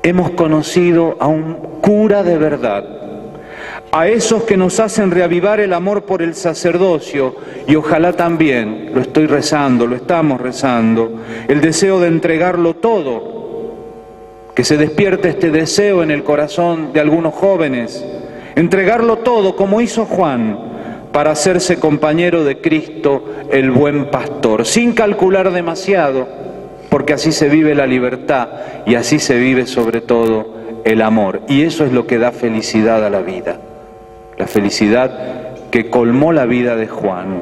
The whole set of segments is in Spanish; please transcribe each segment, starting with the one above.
hemos conocido a un cura de verdad, a esos que nos hacen reavivar el amor por el sacerdocio y ojalá también, lo estoy rezando, lo estamos rezando, el deseo de entregarlo todo, que se despierte este deseo en el corazón de algunos jóvenes, entregarlo todo como hizo Juan, para hacerse compañero de Cristo, el buen pastor, sin calcular demasiado, porque así se vive la libertad y así se vive sobre todo el amor. Y eso es lo que da felicidad a la vida, la felicidad que colmó la vida de Juan.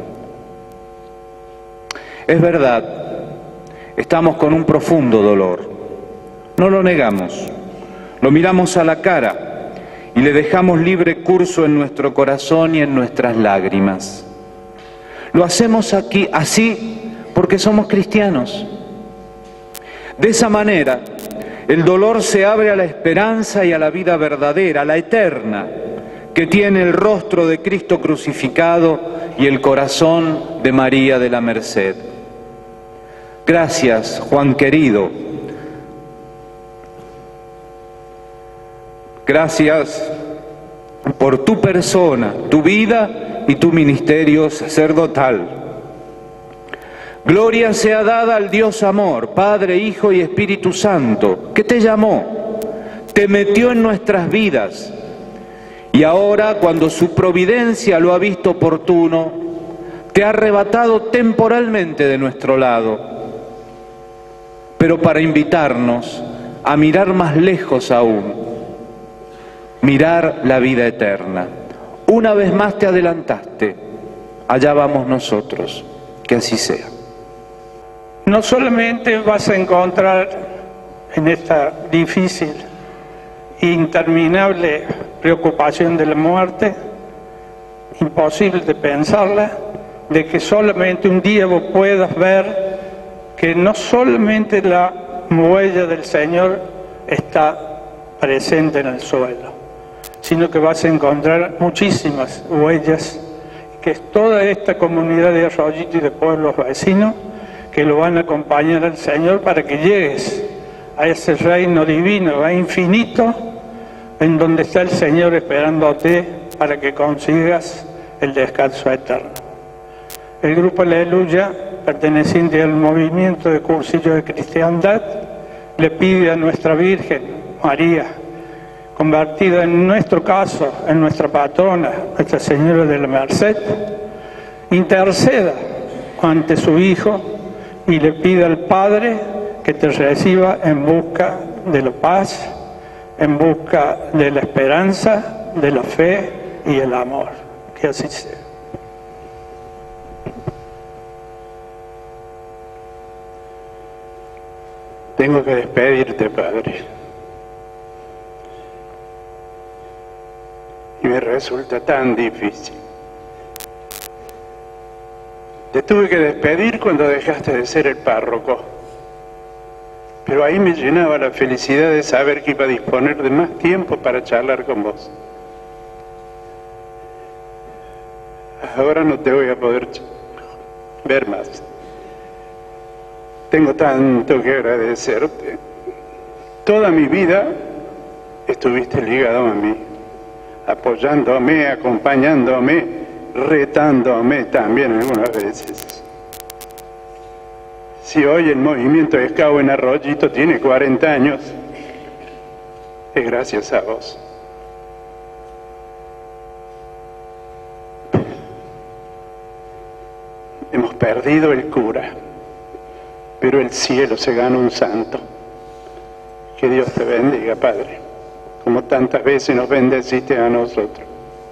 Es verdad, estamos con un profundo dolor, no lo negamos, lo miramos a la cara, y le dejamos libre curso en nuestro corazón y en nuestras lágrimas. Lo hacemos aquí así porque somos cristianos. De esa manera, el dolor se abre a la esperanza y a la vida verdadera, la eterna, que tiene el rostro de Cristo crucificado y el corazón de María de la Merced. Gracias, Juan querido. Gracias por tu persona, tu vida y tu ministerio sacerdotal. Gloria sea dada al Dios amor, Padre, Hijo y Espíritu Santo, que te llamó, te metió en nuestras vidas y ahora, cuando su providencia lo ha visto oportuno, te ha arrebatado temporalmente de nuestro lado, pero para invitarnos a mirar más lejos aún, mirar la vida eterna. Una vez más te adelantaste, allá vamos nosotros, que así sea. No solamente vas a encontrar en esta difícil e interminable preocupación de la muerte, imposible de pensarla, de que solamente un día vos puedas ver que no solamente la huella del Señor está presente en el suelo, sino que vas a encontrar muchísimas huellas, que es toda esta comunidad de Arroyito y de pueblos vecinos que lo van a acompañar al Señor para que llegues a ese reino divino, a infinito, en donde está el Señor esperándote para que consigas el descanso eterno. El grupo Aleluya, perteneciente al movimiento de Cursillo de Cristiandad, le pide a nuestra Virgen María, convertida en nuestro caso, en nuestra patrona, Nuestra Señora de la Merced, interceda ante su Hijo y le pida al Padre que te reciba en busca de la paz, en busca de la esperanza, de la fe y el amor. Que así sea. Tengo que despedirte, Padre. Y me resulta tan difícil. Te tuve que despedir cuando dejaste de ser el párroco. Pero ahí me llenaba la felicidad de saber que iba a disponer de más tiempo para charlar con vos. Ahora no te voy a poder ver más. Tengo tanto que agradecerte. Toda mi vida estuviste ligado a mí, apoyándome, acompañándome, retándome también algunas veces. Si hoy el movimiento Scout en Arroyito tiene 40 años, es gracias a vos. Hemos perdido el cura, pero el cielo se gana un santo. Que Dios te bendiga, Padre, como tantas veces nos bendeciste a nosotros.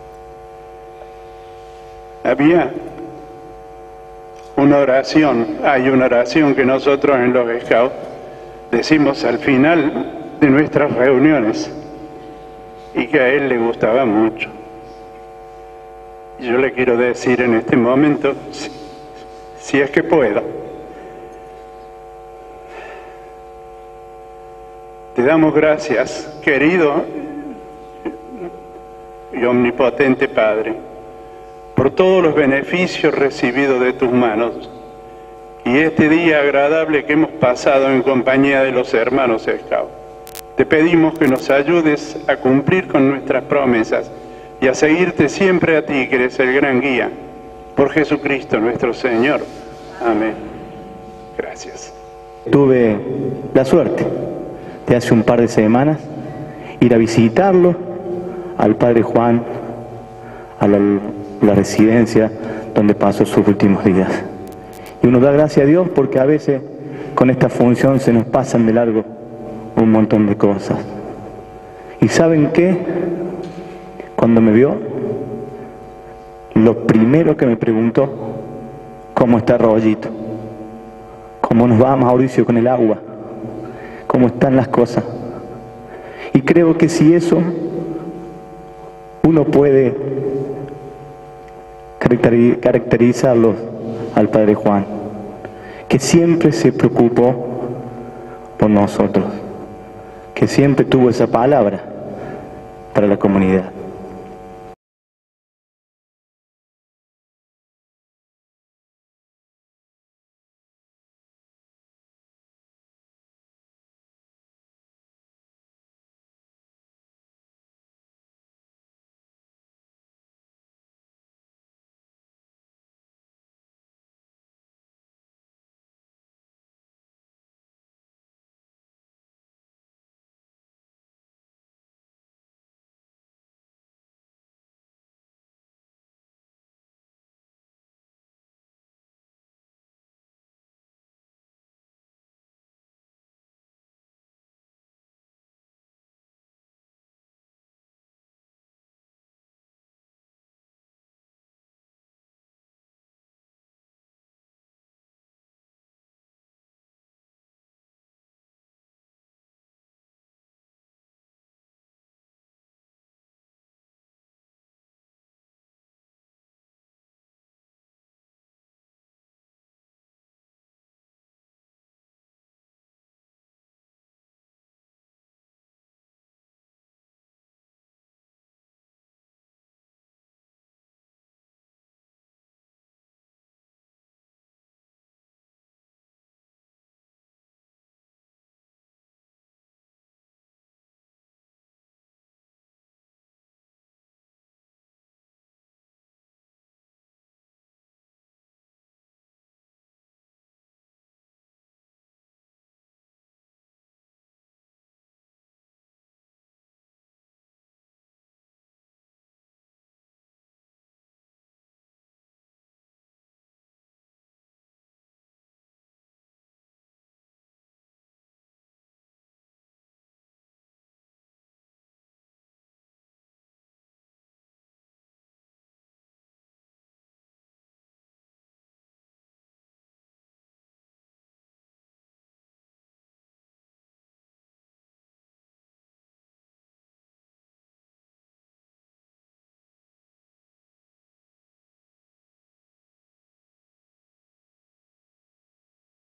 Había una oración, hay una oración que nosotros en los Scouts decimos al final de nuestras reuniones y que a él le gustaba mucho. Yo le quiero decir en este momento, si es que puedo, te damos gracias, querido y omnipotente Padre, por todos los beneficios recibidos de tus manos y este día agradable que hemos pasado en compañía de los hermanos Scout. Te pedimos que nos ayudes a cumplir con nuestras promesas y a seguirte siempre a ti, que eres el gran guía. Por Jesucristo nuestro Señor. Amén. Gracias. Tuve la suerte de hace un par de semanas ir a visitarlo, al Padre Juan, a la residencia donde pasó sus últimos días. Y uno da gracias a Dios porque a veces con esta función se nos pasan de largo un montón de cosas. ¿Y saben qué? Cuando me vio, lo primero que me preguntó, ¿cómo está Rollito? ¿Cómo nos va, Mauricio, con el agua? ¿Cómo están las cosas? Y creo que si eso uno puede caracterizarlo al Padre Juan, que siempre se preocupó por nosotros, que siempre tuvo esa palabra para la comunidad.